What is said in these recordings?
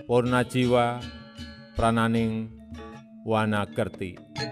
Purna Jiwa Prananing Wana Kerti.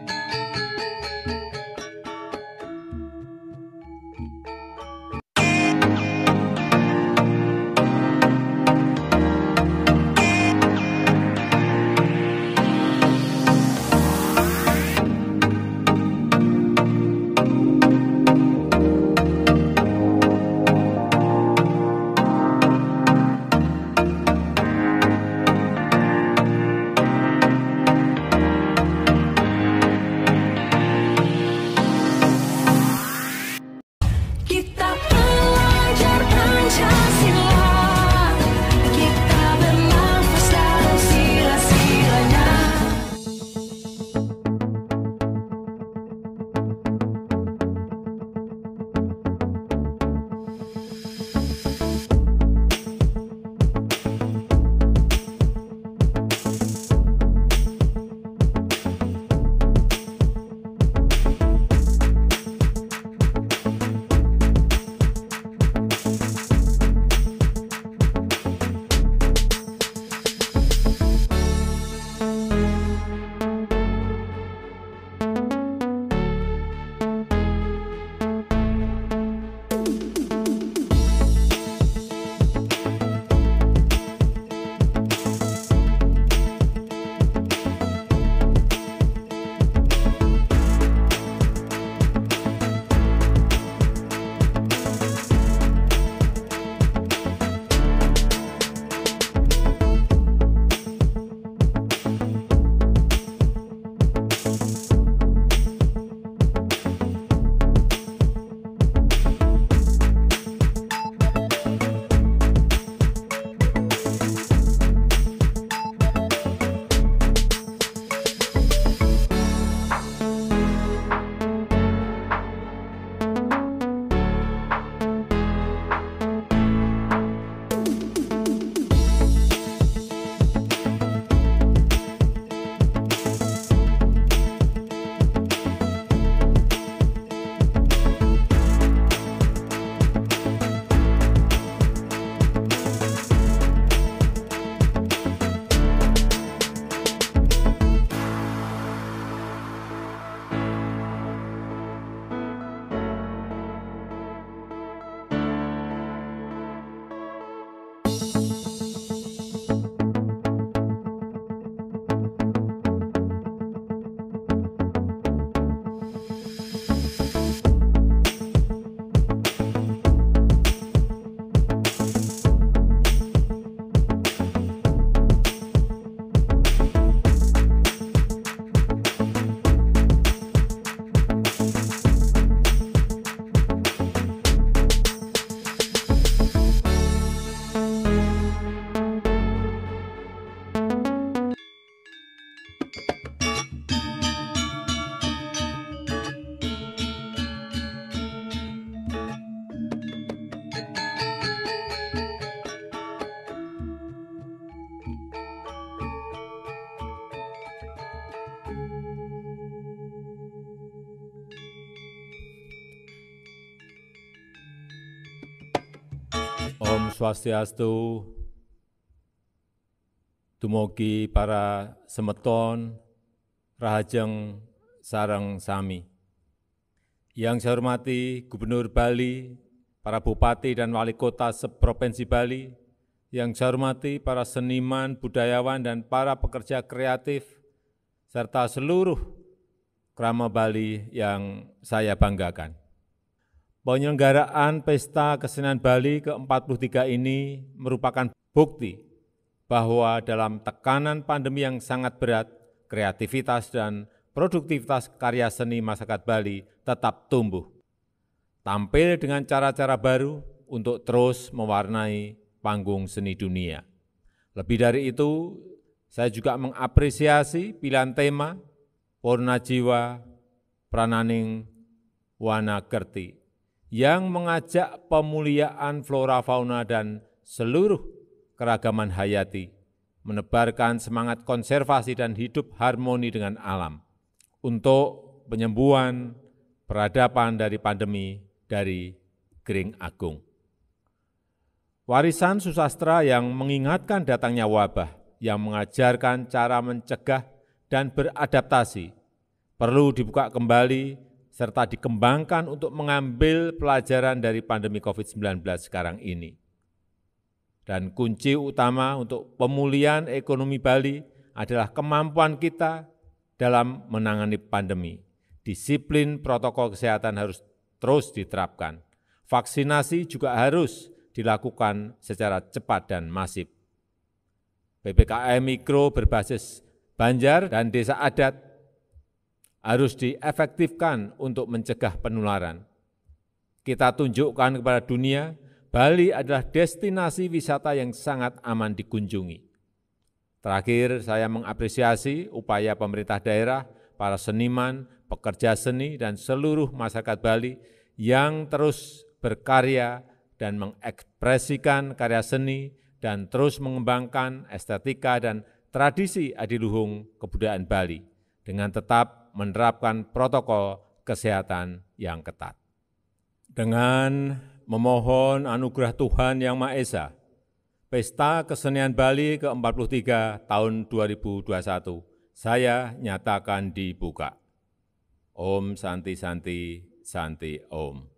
Om Swastiastu, dumugi para semeton, rahajeng sareng sami. Yang saya hormati Gubernur Bali, para bupati dan wali kota seprovinsi Bali, yang saya hormati para seniman, budayawan, dan para pekerja kreatif, serta seluruh krama Bali yang saya banggakan. Penyelenggaraan Pesta Kesenian Bali ke-43 ini merupakan bukti bahwa dalam tekanan pandemi yang sangat berat, kreativitas dan produktivitas karya seni masyarakat Bali tetap tumbuh. Tampil dengan cara-cara baru untuk terus mewarnai panggung seni dunia. Lebih dari itu, saya juga mengapresiasi pilihan tema Purna Jiwa Prananing Wana Kerti yang mengajak pemuliaan flora fauna dan seluruh keragaman hayati, menebarkan semangat konservasi dan hidup harmoni dengan alam untuk penyembuhan peradaban dari pandemi dari Gering Agung. Warisan susastra yang mengingatkan datangnya wabah yang mengajarkan cara mencegah dan beradaptasi perlu dibuka kembali serta dikembangkan untuk mengambil pelajaran dari pandemi COVID-19 sekarang ini. Dan kunci utama untuk pemulihan ekonomi Bali adalah kemampuan kita dalam menangani pandemi. Disiplin protokol kesehatan harus terus diterapkan. Vaksinasi juga harus dilakukan secara cepat dan masif. PPKM Mikro berbasis Banjar dan Desa Adat harus diefektifkan untuk mencegah penularan. Kita tunjukkan kepada dunia, Bali adalah destinasi wisata yang sangat aman dikunjungi. Terakhir, saya mengapresiasi upaya pemerintah daerah, para seniman, pekerja seni, dan seluruh masyarakat Bali yang terus berkarya dan mengekspresikan karya seni dan terus mengembangkan estetika dan tradisi adiluhung kebudayaan Bali dengan tetap menerapkan protokol kesehatan yang ketat. Dengan memohon anugerah Tuhan Yang Maha Esa, Pesta Kesenian Bali ke-43 tahun 2021, saya nyatakan dibuka. Om Santi Santi Santi Om.